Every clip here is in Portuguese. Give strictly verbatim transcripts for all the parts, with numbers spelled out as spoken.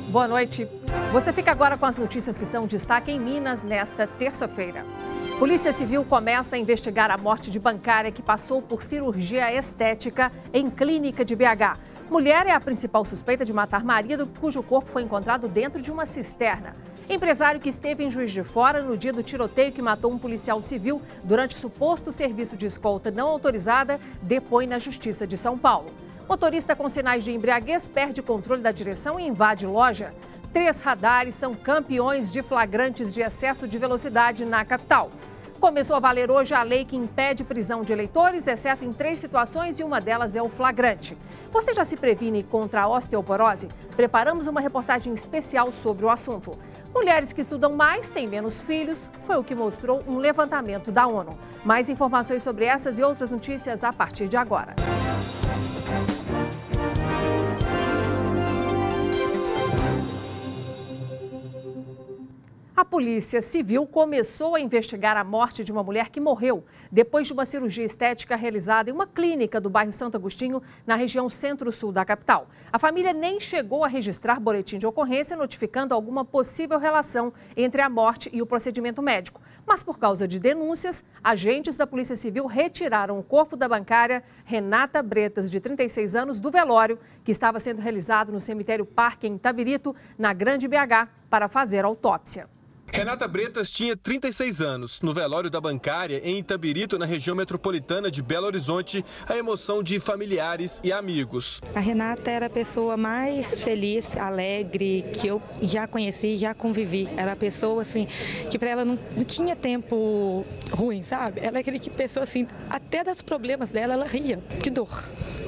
Boa noite. Você fica agora com as notícias que são destaque em Minas nesta terça-feira. Polícia Civil começa a investigar a morte de bancária que passou por cirurgia estética em clínica de B H. Mulher é a principal suspeita de matar marido, cujo corpo foi encontrado dentro de uma cisterna. Empresário que esteve em Juiz de Fora no dia do tiroteio que matou um policial civil durante suposto serviço de escolta não autorizada, depõe na Justiça de São Paulo. Motorista com sinais de embriaguez perde controle da direção e invade loja. Três radares são campeões de flagrantes de excesso de velocidade na capital. Começou a valer hoje a lei que impede prisão de eleitores, exceto em três situações, e uma delas é o flagrante. Você já se previne contra a osteoporose? Preparamos uma reportagem especial sobre o assunto. Mulheres que estudam mais têm menos filhos, foi o que mostrou um levantamento da ONU. Mais informações sobre essas e outras notícias a partir de agora. A Polícia Civil começou a investigar a morte de uma mulher que morreu depois de uma cirurgia estética realizada em uma clínica do bairro Santo Agostinho, na região centro-sul da capital. A família nem chegou a registrar boletim de ocorrência notificando alguma possível relação entre a morte e o procedimento médico. Mas por causa de denúncias, agentes da Polícia Civil retiraram o corpo da bancária Renata Bretas, de trinta e seis anos, do velório que estava sendo realizado no cemitério Parque, em Itabirito, na Grande B H, para fazer autópsia. Renata Bretas tinha trinta e seis anos. No velório da bancária, em Itabirito, na região metropolitana de Belo Horizonte, a emoção de familiares e amigos. A Renata era a pessoa mais feliz, alegre, que eu já conheci, já convivi. Era a pessoa, assim, que para ela não, não tinha tempo ruim, sabe? Ela é aquele que pessoa, assim, até dos problemas dela, ela ria. Que dor.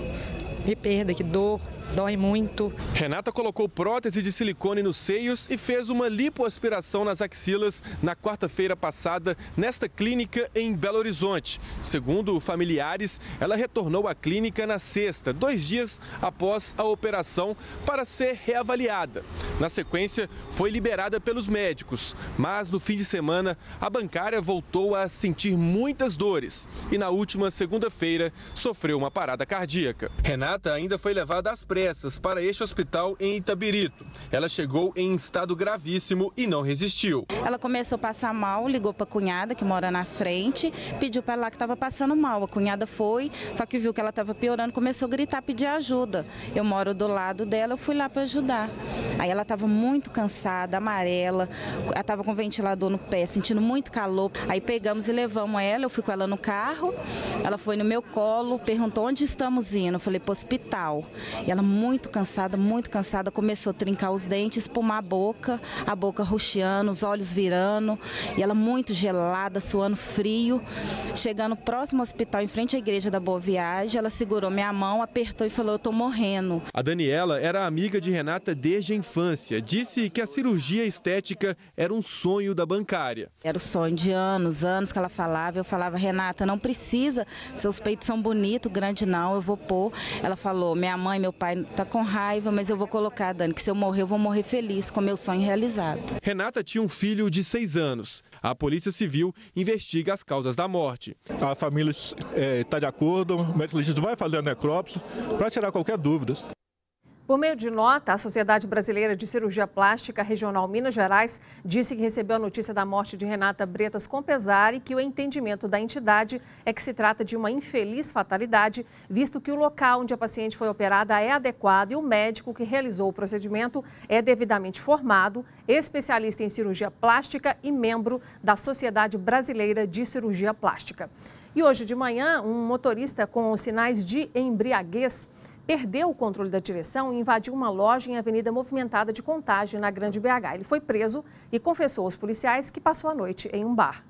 Que perda, que dor. Dói muito. Renata colocou prótese de silicone nos seios e fez uma lipoaspiração nas axilas na quarta-feira passada, nesta clínica em Belo Horizonte. Segundo familiares, ela retornou à clínica na sexta, dois dias após a operação, para ser reavaliada. Na sequência, foi liberada pelos médicos, mas no fim de semana, a bancária voltou a sentir muitas dores e na última segunda-feira sofreu uma parada cardíaca. Renata ainda foi levada às pressas para este hospital em Itabirito. Ela chegou em estado gravíssimo e não resistiu. Ela começou a passar mal, ligou para a cunhada, que mora na frente, pediu para ela que estava passando mal. A cunhada foi, só que viu que ela estava piorando, começou a gritar, pedir ajuda. Eu moro do lado dela, eu fui lá para ajudar. Aí ela estava muito cansada, amarela, ela estava com o ventilador no pé, sentindo muito calor. Aí pegamos e levamos ela, eu fui com ela no carro, ela foi no meu colo, perguntou onde estamos indo, eu falei para o hospital. E ela muito cansada, muito cansada, começou a trincar os dentes, espumar a boca, a boca roxeando, os olhos virando, e ela muito gelada, suando frio. Chegando próximo ao hospital, em frente à igreja da Boa Viagem, ela segurou minha mão, apertou e falou: eu tô morrendo. A Daniela era amiga de Renata desde a infância. Disse que a cirurgia estética era um sonho da bancária. Era o sonho de anos, anos que ela falava. Eu falava: Renata, não precisa, seus peitos são bonitos, grande não, eu vou pôr. Ela falou: minha mãe, meu pai tá com raiva, mas eu vou colocar, Dani, que se eu morrer, eu vou morrer feliz, com meu sonho realizado. Renata tinha um filho de seis anos. A Polícia Civil investiga as causas da morte. A família está de acordo, o médico legista vai fazer a necrópsia para tirar qualquer dúvida. Por meio de nota, a Sociedade Brasileira de Cirurgia Plástica Regional Minas Gerais disse que recebeu a notícia da morte de Renata Bretas com pesar e que o entendimento da entidade é que se trata de uma infeliz fatalidade, visto que o local onde a paciente foi operada é adequado e o médico que realizou o procedimento é devidamente formado, especialista em cirurgia plástica e membro da Sociedade Brasileira de Cirurgia Plástica. E hoje de manhã, um motorista com sinais de embriaguez perdeu o controle da direção e invadiu uma loja em avenida movimentada de Contagem, na Grande B H. Ele foi preso e confessou aos policiais que passou a noite em um bar.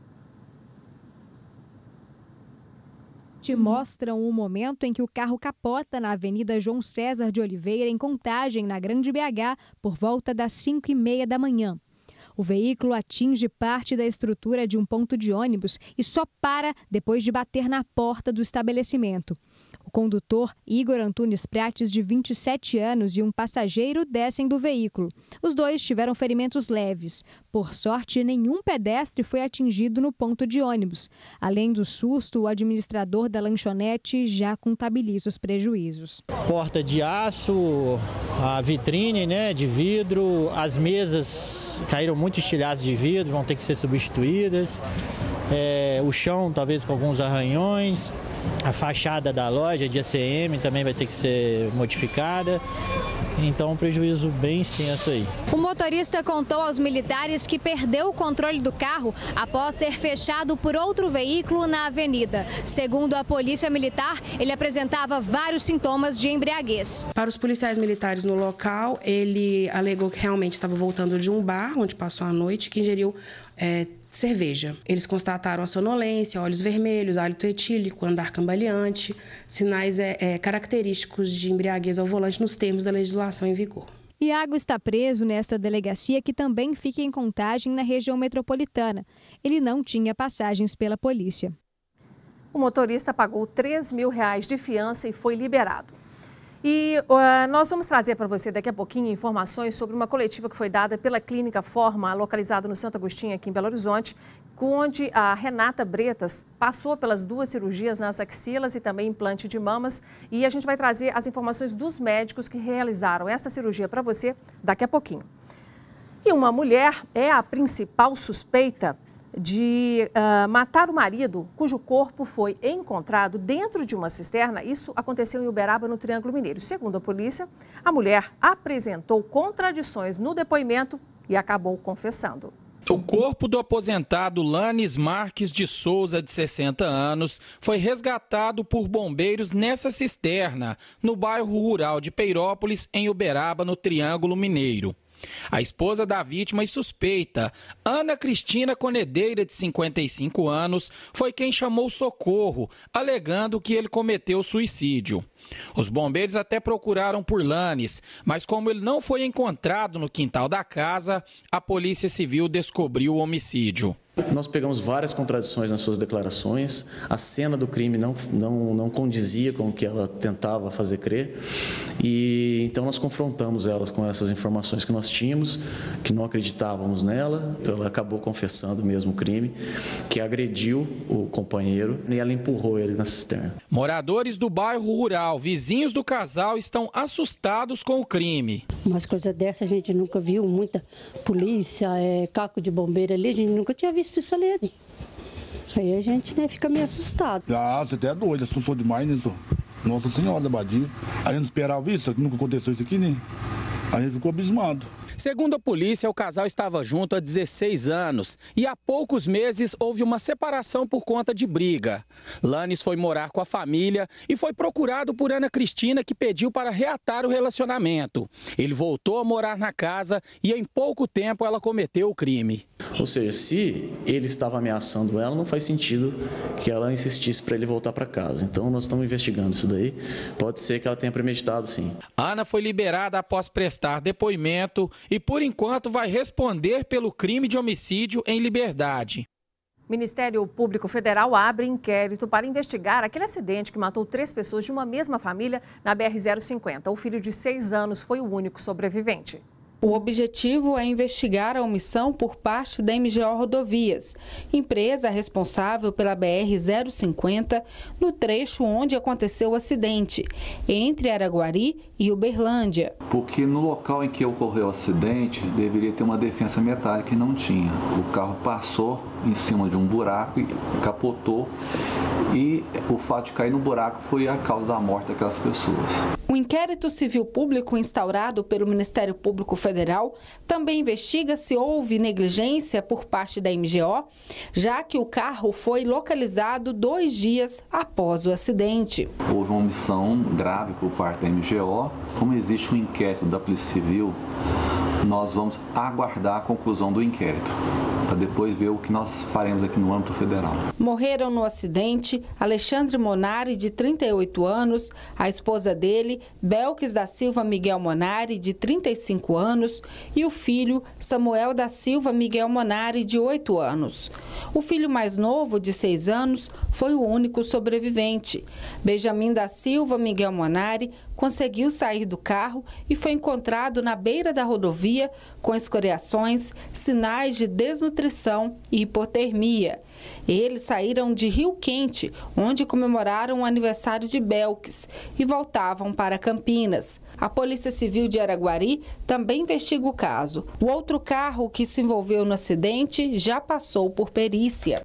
Te mostram o momento em que o carro capota na Avenida João César de Oliveira, em Contagem, na Grande B H, por volta das cinco e meia da manhã. O veículo atinge parte da estrutura de um ponto de ônibus e só para depois de bater na porta do estabelecimento. O condutor, Igor Antunes Prates, de vinte e sete anos, e um passageiro descem do veículo. Os dois tiveram ferimentos leves. Por sorte, nenhum pedestre foi atingido no ponto de ônibus. Além do susto, o administrador da lanchonete já contabiliza os prejuízos. Porta de aço, a vitrine, né, de vidro, as mesas caíram muito estilhaços de vidro, vão ter que ser substituídas. É, o chão, talvez com alguns arranhões. A fachada da loja de A C M também vai ter que ser modificada. Então, um prejuízo bem extenso aí. O motorista contou aos militares que perdeu o controle do carro após ser fechado por outro veículo na avenida. Segundo a polícia militar, ele apresentava vários sintomas de embriaguez. Para os policiais militares no local, ele alegou que realmente estava voltando de um bar onde passou a noite, que ingeriu é, cerveja. Eles constataram a sonolência, olhos vermelhos, hálito etílico, andar cambaleante, sinais é, é, característicos de embriaguez ao volante nos termos da legislação em vigor. Iago está preso nesta delegacia, que também fica em Contagem, na região metropolitana. Ele não tinha passagens pela polícia. O motorista pagou três mil reais de fiança e foi liberado. E uh, nós vamos trazer para você daqui a pouquinho informações sobre uma coletiva que foi dada pela Clínica Forma, localizada no Santo Agostinho, aqui em Belo Horizonte, onde a Renata Bretas passou pelas duas cirurgias nas axilas e também implante de mamas. E a gente vai trazer as informações dos médicos que realizaram essa cirurgia para você daqui a pouquinho. E uma mulher é a principal suspeita de uh, matar o marido, cujo corpo foi encontrado dentro de uma cisterna. Isso aconteceu em Uberaba, no Triângulo Mineiro. Segundo a polícia, a mulher apresentou contradições no depoimento e acabou confessando. O corpo do aposentado Lanes Marques de Souza, de sessenta anos, foi resgatado por bombeiros nessa cisterna, no bairro rural de Peirópolis, em Uberaba, no Triângulo Mineiro. A esposa da vítima e suspeita, Ana Cristina Conedeira, de cinquenta e cinco anos, foi quem chamou socorro, alegando que ele cometeu suicídio. Os bombeiros até procuraram por Lanes, mas como ele não foi encontrado no quintal da casa, a Polícia Civil descobriu o homicídio. Nós pegamos várias contradições nas suas declarações, a cena do crime não, não, não condizia com o que ela tentava fazer crer, e então nós confrontamos elas com essas informações que nós tínhamos, que não acreditávamos nela, então ela acabou confessando mesmo o crime, que agrediu o companheiro e ela empurrou ele na cisterna. Moradores do bairro rural, vizinhos do casal, estão assustados com o crime. Umas coisas dessas a gente nunca viu, muita polícia, é, carro de bombeiro ali, a gente nunca tinha visto isso ali. Aí a gente, né, fica meio assustado. Ah, você até é doido, assustou demais, né, senhor? Nossa Senhora, Badia. A gente não esperava isso, nunca aconteceu isso aqui, né? A gente ficou abismado. Segundo a polícia, o casal estava junto há dezesseis anos e há poucos meses houve uma separação por conta de briga. Lanes foi morar com a família e foi procurado por Ana Cristina, que pediu para reatar o relacionamento. Ele voltou a morar na casa e em pouco tempo ela cometeu o crime. Ou seja, se ele estava ameaçando ela, não faz sentido que ela insistisse para ele voltar para casa. Então nós estamos investigando isso daí. Pode ser que ela tenha premeditado, sim. Ana foi liberada após prestar depoimento e, por enquanto, vai responder pelo crime de homicídio em liberdade. O Ministério Público Federal abre inquérito para investigar aquele acidente que matou três pessoas de uma mesma família na B R zero cinquenta. O filho de seis anos foi o único sobrevivente. O objetivo é investigar a omissão por parte da M G O Rodovias, empresa responsável pela B R zero cinquenta, no trecho onde aconteceu o acidente, entre Araguari e Uberlândia. Porque no local em que ocorreu o acidente, deveria ter uma defensa metálica e não tinha. O carro passou em cima de um buraco e capotou, e o fato de cair no buraco foi a causa da morte daquelas pessoas. O inquérito civil público instaurado pelo Ministério Público Federal também investiga se houve negligência por parte da M G O, já que o carro foi localizado dois dias após o acidente. Houve uma omissão grave por parte da M G O. Como existe um inquérito da Polícia Civil, nós vamos aguardar a conclusão do inquérito. para depois ver o que nós faremos aqui no âmbito federal. Morreram no acidente Alexandre Monari, de trinta e oito anos, a esposa dele, Belkis da Silva Miguel Monari, de trinta e cinco anos, e o filho, Samuel da Silva Miguel Monari, de oito anos. O filho mais novo, de seis anos, foi o único sobrevivente. Benjamin da Silva Miguel Monari conseguiu sair do carro e foi encontrado na beira da rodovia com escoriações, sinais de desnutrição e hipotermia. Eles saíram de Rio Quente, onde comemoraram o aniversário de Belkis, e voltavam para Campinas. A Polícia Civil de Araguari também investiga o caso. O outro carro que se envolveu no acidente já passou por perícia.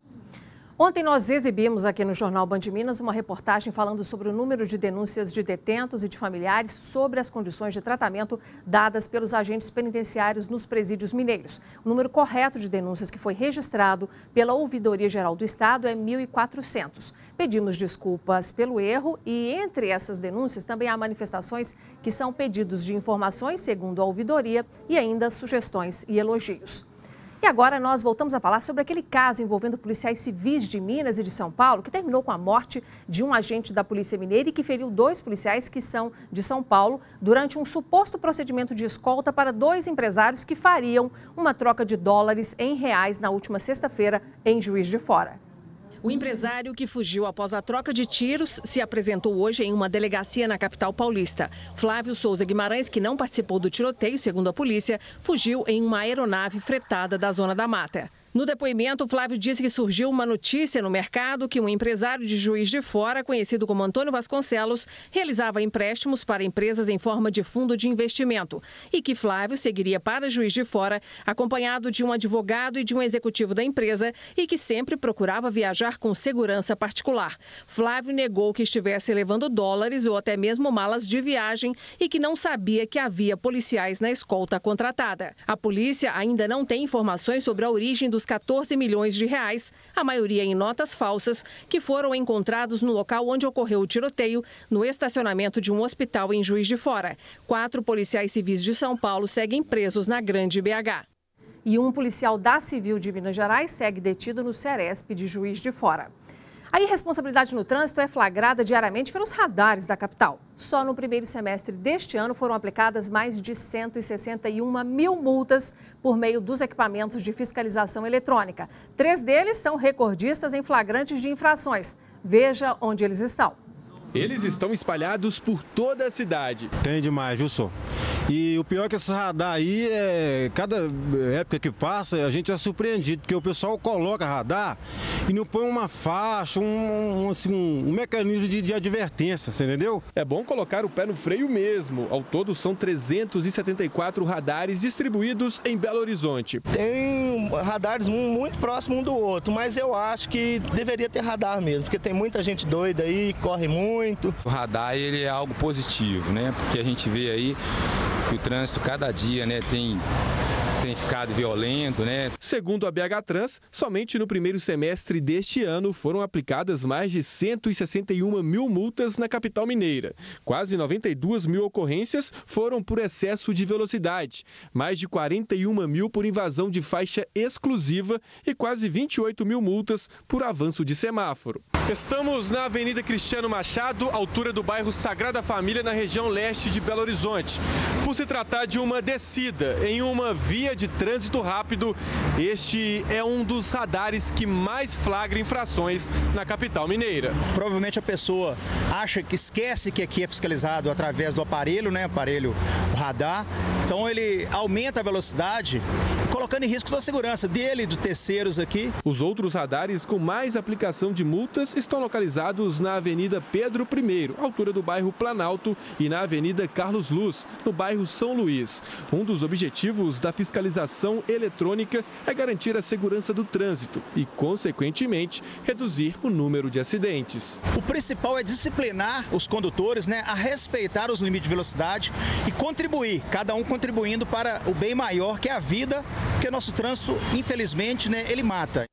Ontem nós exibimos aqui no Jornal Band Minas uma reportagem falando sobre o número de denúncias de detentos e de familiares sobre as condições de tratamento dadas pelos agentes penitenciários nos presídios mineiros. O número correto de denúncias que foi registrado pela Ouvidoria Geral do Estado é mil e quatrocentos. Pedimos desculpas pelo erro e entre essas denúncias também há manifestações que são pedidos de informações segundo a Ouvidoria e ainda sugestões e elogios. E agora nós voltamos a falar sobre aquele caso envolvendo policiais civis de Minas e de São Paulo, que terminou com a morte de um agente da Polícia Mineira e que feriu dois policiais que são de São Paulo durante um suposto procedimento de escolta para dois empresários que fariam uma troca de dólares em reais na última sexta-feira em Juiz de Fora. O empresário que fugiu após a troca de tiros se apresentou hoje em uma delegacia na capital paulista. Flávio Souza Guimarães, que não participou do tiroteio, segundo a polícia, fugiu em uma aeronave fretada da Zona da Mata. No depoimento, Flávio disse que surgiu uma notícia no mercado que um empresário de Juiz de Fora, conhecido como Antônio Vasconcelos, realizava empréstimos para empresas em forma de fundo de investimento e que Flávio seguiria para Juiz de Fora, acompanhado de um advogado e de um executivo da empresa e que sempre procurava viajar com segurança particular. Flávio negou que estivesse levando dólares ou até mesmo malas de viagem e que não sabia que havia policiais na escolta contratada. A polícia ainda não tem informações sobre a origem dos quatorze milhões de reais, a maioria em notas falsas, que foram encontrados no local onde ocorreu o tiroteio, no estacionamento de um hospital em Juiz de Fora. Quatro policiais civis de São Paulo seguem presos na Grande B H. E um policial da Civil de Minas Gerais segue detido no Ceresp de Juiz de Fora. A irresponsabilidade no trânsito é flagrada diariamente pelos radares da capital. Só no primeiro semestre deste ano foram aplicadas mais de cento e sessenta e uma mil multas por meio dos equipamentos de fiscalização eletrônica. Três deles são recordistas em flagrantes de infrações. Veja onde eles estão. Eles estão espalhados por toda a cidade. Tem demais, viu, só? E o pior é que esse radar aí, é, cada época que passa, a gente é surpreendido, porque o pessoal coloca radar e não põe uma faixa, um, um, assim, um, um mecanismo de, de advertência, você entendeu? É bom colocar o pé no freio mesmo. Ao todo, são trezentos e setenta e quatro radares distribuídos em Belo Horizonte. Tem radares muito próximos um do outro, mas eu acho que deveria ter radar mesmo, porque tem muita gente doida aí, corre muito. O radar ele é algo positivo, né? Porque a gente vê aí que o trânsito cada dia, né, tem tem ficado violento, né? Segundo a B H Trans, somente no primeiro semestre deste ano foram aplicadas mais de cento e sessenta e uma mil multas na capital mineira. Quase noventa e duas mil ocorrências foram por excesso de velocidade, mais de quarenta e uma mil por invasão de faixa exclusiva e quase vinte e oito mil multas por avanço de semáforo. Estamos na Avenida Cristiano Machado, altura do bairro Sagrada Família, na região leste de Belo Horizonte. Por se tratar de uma descida em uma via de trânsito rápido, este é um dos radares que mais flagra infrações na capital mineira. Provavelmente a pessoa acha que esquece que aqui é fiscalizado através do aparelho, né, aparelho o radar. Então ele aumenta a velocidade, colocando em risco toda a segurança dele e de terceiros aqui. Os outros radares com mais aplicação de multas estão localizados na Avenida Pedro I, altura do bairro Planalto, e na Avenida Carlos Luz, no bairro São Luís. Um dos objetivos da fiscalização eletrônica é garantir a segurança do trânsito e, consequentemente, reduzir o número de acidentes. O principal é disciplinar os condutores, né, a respeitar os limites de velocidade e contribuir, cada um contribuindo para o bem maior, que é a vida, porque nosso trânsito, infelizmente, né, ele mata.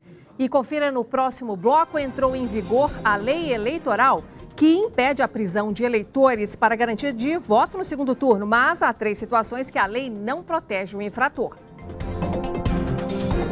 E confira no próximo bloco, entrou em vigor a lei eleitoral que impede a prisão de eleitores para garantia de voto no segundo turno, mas há três situações que a lei não protege o infrator.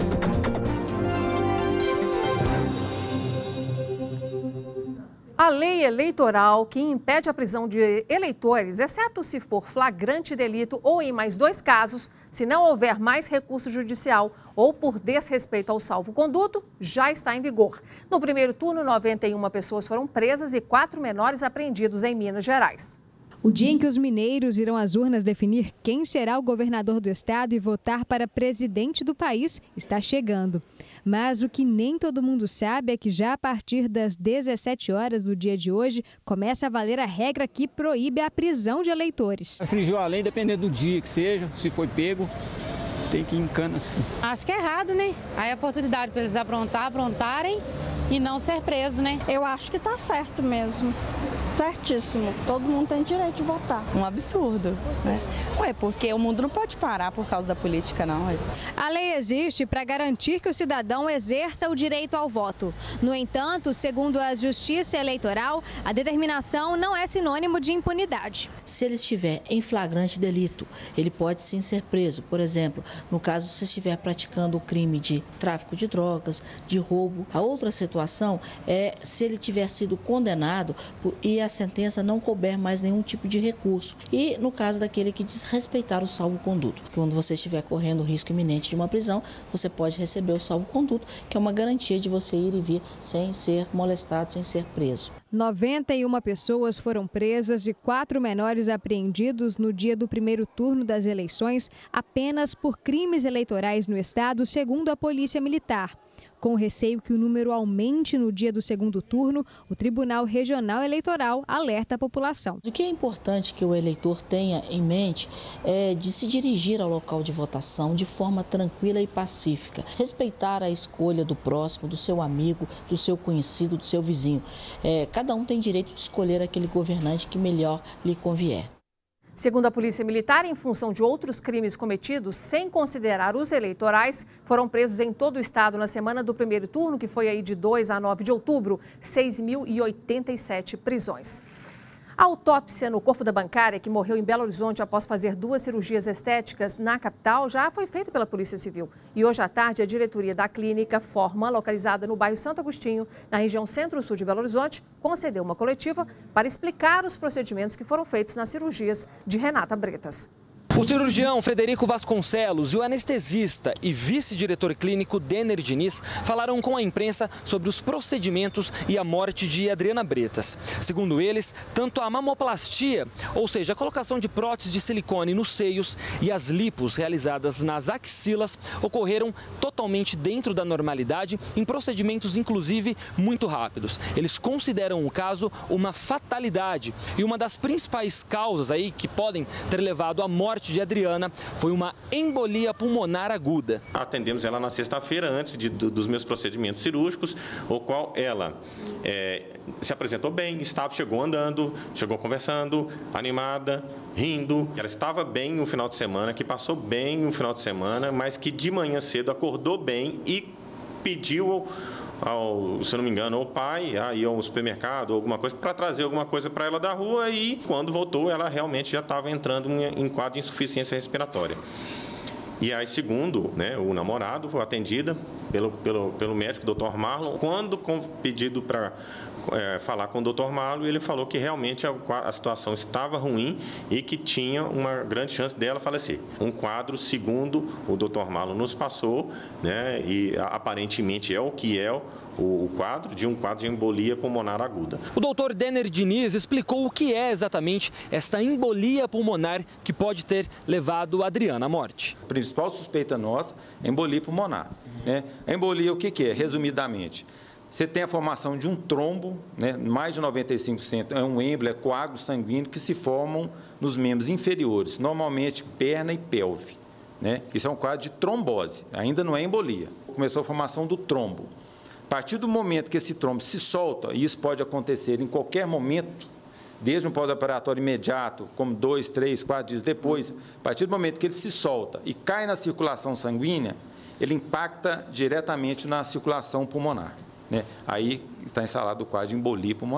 lei eleitoral que impede a prisão de eleitores, exceto se for flagrante delito ou em mais dois casos, se não houver mais recurso judicial ou por desrespeito ao salvo-conduto, já está em vigor. No primeiro turno, noventa e uma pessoas foram presas e quatro menores apreendidos em Minas Gerais. O dia em que os mineiros irão às urnas definir quem será o governador do estado e votar para presidente do país está chegando. Mas o que nem todo mundo sabe é que já a partir das dezessete horas do dia de hoje começa a valer a regra que proíbe a prisão de eleitores. Infringiu a lei, dependendo do dia que seja, se foi pego, tem que ir em cana sim. Acho que é errado, né? Aí é oportunidade para eles aprontar, aprontarem e não ser presos, né? Eu acho que está certo mesmo. Certíssimo. Todo mundo tem direito de votar. Um absurdo, né? Ué, porque o mundo não pode parar por causa da política, não. Ué. A lei existe para garantir que o cidadão exerça o direito ao voto. No entanto, segundo a Justiça Eleitoral, a determinação não é sinônimo de impunidade. Se ele estiver em flagrante delito, ele pode sim ser preso. Por exemplo, no caso se estiver praticando o crime de tráfico de drogas, de roubo. A outra situação é se ele tiver sido condenado por, e a sentença não couber mais nenhum tipo de recurso. E no caso daquele que desrespeitar o salvo-conduto. Quando você estiver correndo o risco iminente de uma prisão, você pode receber o salvo-conduto, que é uma garantia de você ir e vir sem ser molestado, sem ser preso. noventa e uma pessoas foram presas e quatro menores apreendidos no dia do primeiro turno das eleições apenas por crimes eleitorais no estado, segundo a Polícia Militar. Com receio que o número aumente no dia do segundo turno, o Tribunal Regional Eleitoral alerta a população. O que é importante que o eleitor tenha em mente é de se dirigir ao local de votação de forma tranquila e pacífica. Respeitar a escolha do próximo, do seu amigo, do seu conhecido, do seu vizinho. É, cada um tem direito de escolher aquele governante que melhor lhe convier. Segundo a Polícia Militar, em função de outros crimes cometidos, sem considerar os eleitorais, foram presos em todo o estado na semana do primeiro turno, que foi aí de dois a nove de outubro, seis mil e oitenta e sete prisões. A autópsia no corpo da bancária, que morreu em Belo Horizonte após fazer duas cirurgias estéticas na capital, já foi feita pela Polícia Civil. E hoje à tarde, a diretoria da clínica Forma, localizada no bairro Santo Agostinho, na região centro-sul de Belo Horizonte, concedeu uma coletiva para explicar os procedimentos que foram feitos nas cirurgias de Renata Bretas. O cirurgião Frederico Vasconcelos e o anestesista e vice-diretor clínico Denner Diniz falaram com a imprensa sobre os procedimentos e a morte de Adriana Bretas. Segundo eles, tanto a mamoplastia, ou seja, a colocação de próteses de silicone nos seios, e as lipos realizadas nas axilas ocorreram totalmente dentro da normalidade, em procedimentos inclusive muito rápidos. Eles consideram o caso uma fatalidade e uma das principais causas aí que podem ter levado à morte de Adriana foi uma embolia pulmonar aguda. Atendemos ela na sexta-feira, antes de, do, dos meus procedimentos cirúrgicos, o qual ela é, se apresentou bem, estava, chegou andando, chegou conversando, animada, rindo. Ela estava bem no final de semana, que passou bem no final de semana, mas que de manhã cedo acordou bem e pediu ao, se não me engano, ao pai, a ir ao supermercado, alguma coisa, para trazer alguma coisa para ela da rua, e quando voltou, ela realmente já estava entrando em quadro de insuficiência respiratória. E aí, segundo, né, o namorado, foi atendida pelo, pelo, pelo médico, doutor Marlon. Quando com pedido para é, falar com o doutor Marlon, ele falou que realmente a, a situação estava ruim e que tinha uma grande chance dela falecer. Um quadro, segundo o doutor Marlon nos passou, né, e aparentemente é o que é o o quadro de um quadro de embolia pulmonar aguda. O doutor Denner Diniz explicou o que é exatamente essa embolia pulmonar que pode ter levado a Adriana à morte. A principal suspeita nossa é embolia pulmonar. Né? A embolia, o que, que é? Resumidamente, você tem a formação de um trombo, né? Mais de noventa e cinco por cento é um êmbolo, é coágulo sanguíneo que se formam nos membros inferiores, normalmente perna e pelve. Né? Isso é um quadro de trombose, ainda não é embolia. Começou a formação do trombo. A partir do momento que esse trombo se solta, e isso pode acontecer em qualquer momento, desde um pós-operatório imediato, como dois, três, quatro dias depois, a partir do momento que ele se solta e cai na circulação sanguínea, ele impacta diretamente na circulação pulmonar. Né? Aí está instalado o quadro de embolia pulmonar.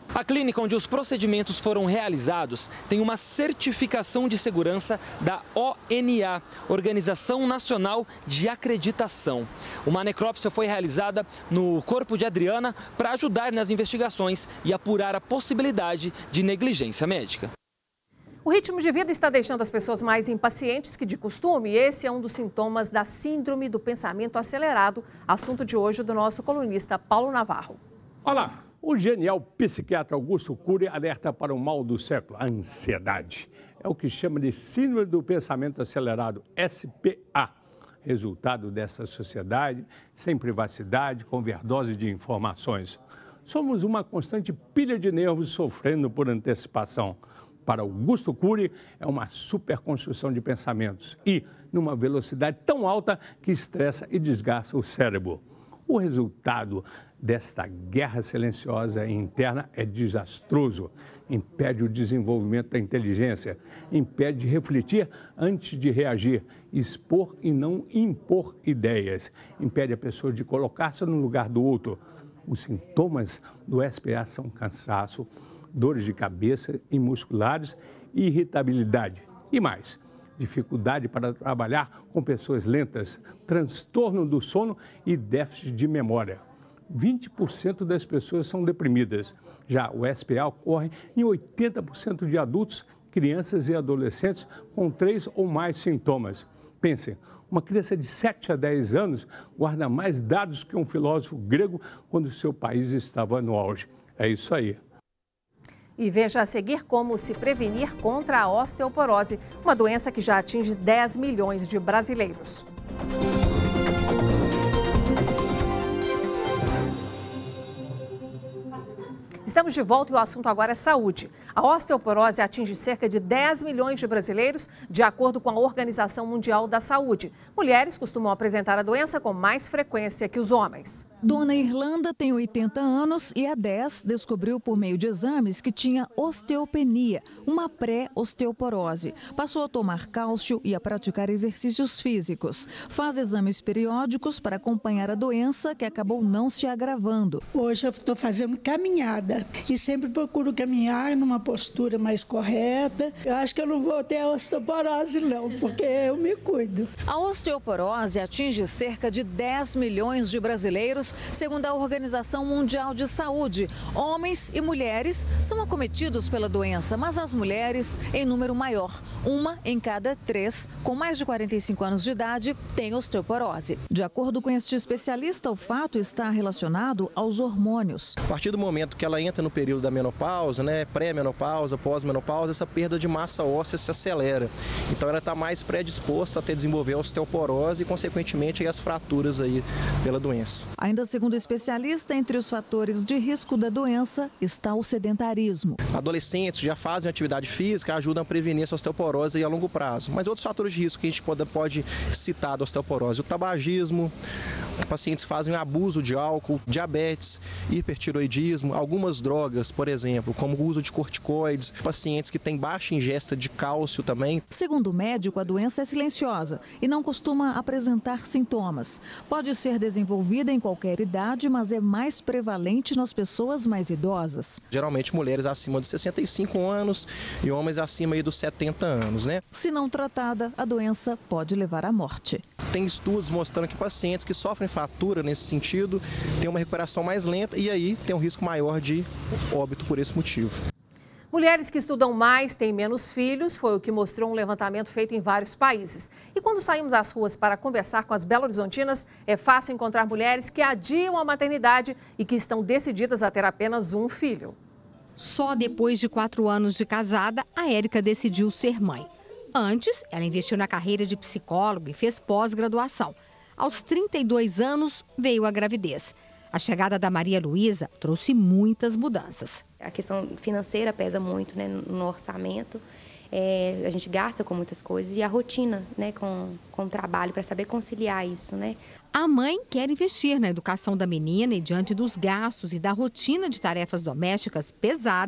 A clínica onde os procedimentos foram realizados tem uma certificação de segurança da O N A, Organização Nacional de Acreditação. Uma necrópsia foi realizada no corpo de Adriana para ajudar nas investigações e apurar a possibilidade de negligência médica. O ritmo de vida está deixando as pessoas mais impacientes que de costume. Esse é um dos sintomas da síndrome do pensamento acelerado, assunto de hoje do nosso colunista Paulo Navarro. Olá! O genial psiquiatra Augusto Cury alerta para o mal do século, a ansiedade. É o que chama de síndrome do pensamento acelerado, S P A. Resultado dessa sociedade sem privacidade, com overdose de informações. Somos uma constante pilha de nervos sofrendo por antecipação. Para Augusto Cury, é uma superconstrução de pensamentos e numa velocidade tão alta que estressa e desgasta o cérebro. O resultado desta guerra silenciosa e interna é desastroso. Impede o desenvolvimento da inteligência, impede de refletir antes de reagir, expor e não impor ideias, impede a pessoa de colocar-se no lugar do outro. Os sintomas do S P A são cansaço, dores de cabeça e musculares e irritabilidade. E mais, dificuldade para trabalhar com pessoas lentas, transtorno do sono e déficit de memória. vinte por cento das pessoas são deprimidas. Já o S P A ocorre em oitenta por cento de adultos, crianças e adolescentes com três ou mais sintomas. Pensem, uma criança de sete a dez anos guarda mais dados que um filósofo grego quando seu país estava no auge. É isso aí. E veja a seguir como se prevenir contra a osteoporose, uma doença que já atinge dez milhões de brasileiros. Estamos de volta e o assunto agora é saúde. A osteoporose atinge cerca de dez milhões de brasileiros, de acordo com a Organização Mundial da Saúde. Mulheres costumam apresentar a doença com mais frequência que os homens. Dona Irlanda tem oitenta anos e há dez descobriu por meio de exames que tinha osteopenia, uma pré-osteoporose. Passou a tomar cálcio e a praticar exercícios físicos. Faz exames periódicos para acompanhar a doença, que acabou não se agravando. Hoje eu estou fazendo caminhada e sempre procuro caminhar numa postura mais correta. Eu acho que eu não vou ter osteoporose não, porque eu me cuido. A osteoporose atinge cerca de dez milhões de brasileiros, segundo a Organização Mundial de Saúde. Homens e mulheres são acometidos pela doença, mas as mulheres em número maior. Uma em cada três, com mais de quarenta e cinco anos de idade, tem osteoporose. De acordo com este especialista, o fato está relacionado aos hormônios. A partir do momento que ela entra no período da menopausa, né, pré-menopausa, pós-menopausa, essa perda de massa óssea se acelera. Então ela está mais predisposta a ter desenvolver a osteoporose e, consequentemente, as fraturas aí pela doença. Ainda segundo o especialista, entre os fatores de risco da doença está o sedentarismo. Adolescentes já fazem atividade física, ajudam a prevenir essa osteoporose a longo prazo. Mas outros fatores de risco que a gente pode, pode citar da osteoporose: o tabagismo, pacientes fazem abuso de álcool, diabetes, hipertiroidismo, algumas drogas, por exemplo, como o uso de corticoides, pacientes que têm baixa ingesta de cálcio também. Segundo o médico, a doença é silenciosa e não costuma apresentar sintomas. Pode ser desenvolvida em qualquer idade, mas é mais prevalente nas pessoas mais idosas. Geralmente mulheres acima de sessenta e cinco anos e homens acima aí dos setenta anos, né? Se não tratada, a doença pode levar à morte. Tem estudos mostrando que pacientes que sofrem fratura nesse sentido têm uma recuperação mais lenta e aí tem um risco maior de óbito por esse motivo. Mulheres que estudam mais têm menos filhos, foi o que mostrou um levantamento feito em vários países. E quando saímos às ruas para conversar com as belo-horizontinas, é fácil encontrar mulheres que adiam a maternidade e que estão decididas a ter apenas um filho. Só depois de quatro anos de casada, a Érica decidiu ser mãe. Antes, ela investiu na carreira de psicóloga e fez pós-graduação. Aos trinta e dois anos, veio a gravidez. A chegada da Maria Luísa trouxe muitas mudanças. A questão financeira pesa muito, né, no orçamento. É, a gente gasta com muitas coisas e a rotina, né, com, com o trabalho, para saber conciliar isso, né? A mãe quer investir na educação da menina e, diante dos gastos e da rotina de tarefas domésticas pesada,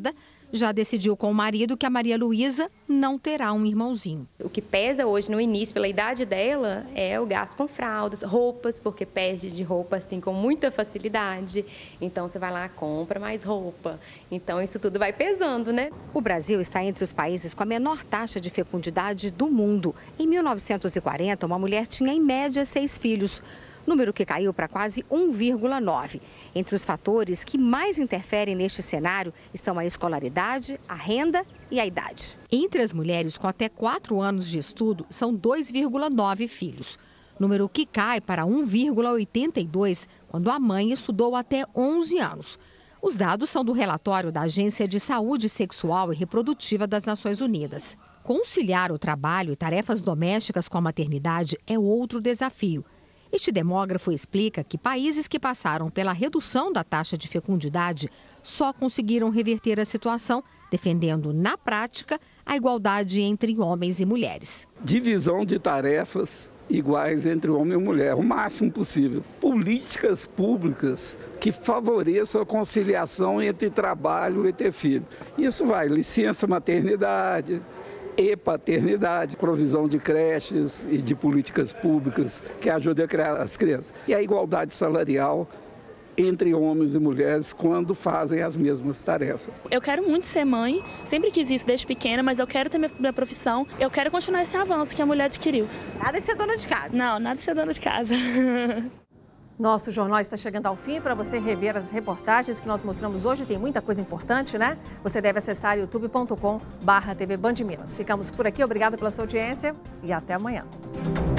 Já decidiu com o marido que a Maria Luísa não terá um irmãozinho. O que pesa hoje no início, pela idade dela, é o gasto com fraldas, roupas, porque perde de roupa assim com muita facilidade. Então você vai lá, compra mais roupa. Então isso tudo vai pesando, né? O Brasil está entre os países com a menor taxa de fecundidade do mundo. Em mil novecentos e quarenta, uma mulher tinha em média seis filhos. Número que caiu para quase um vírgula nove. Entre os fatores que mais interferem neste cenário estão a escolaridade, a renda e a idade. Entre as mulheres com até quatro anos de estudo, são dois vírgula nove filhos. Número que cai para um vírgula oitenta e dois quando a mãe estudou até onze anos. Os dados são do relatório da Agência de Saúde Sexual e Reprodutiva das Nações Unidas. Conciliar o trabalho e tarefas domésticas com a maternidade é outro desafio. Este demógrafo explica que países que passaram pela redução da taxa de fecundidade só conseguiram reverter a situação, defendendo, na prática, a igualdade entre homens e mulheres. Divisão de tarefas iguais entre homem e mulher, o máximo possível. Políticas públicas que favoreçam a conciliação entre trabalho e ter filho. Isso vai licença maternidade e paternidade, provisão de creches e de políticas públicas que ajudem a criar as crianças. E a igualdade salarial entre homens e mulheres quando fazem as mesmas tarefas. Eu quero muito ser mãe, sempre quis isso desde pequena, mas eu quero ter minha, minha profissão, eu quero continuar esse avanço que a mulher adquiriu. Nada de ser dona de casa. Não, nada de ser dona de casa. Nosso jornal está chegando ao fim. Para você rever as reportagens que nós mostramos hoje, tem muita coisa importante, né? Você deve acessar youtube ponto com barra T V Band Minas. Ficamos por aqui, obrigada pela sua audiência e até amanhã.